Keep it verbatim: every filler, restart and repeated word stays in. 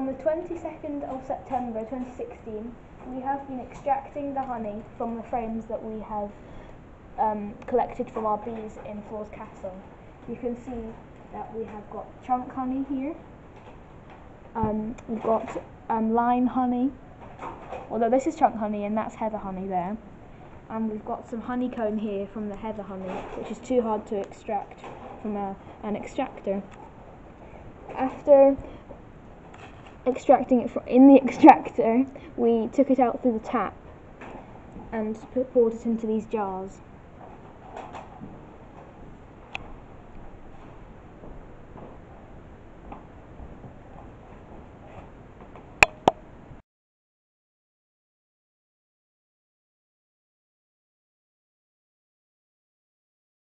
on the twenty-second of September twenty sixteen, we have been extracting the honey from the frames that we have um, collected from our bees in Floor's Castle. You can see that we have got chunk honey here, um, we've got um, line honey, although this is chunk honey and that's heather honey there, and we've got some honeycomb here from the heather honey, which is too hard to extract from a, an extractor. After extracting it from in the extractor, we took it out through the tap and put, poured it into these jars.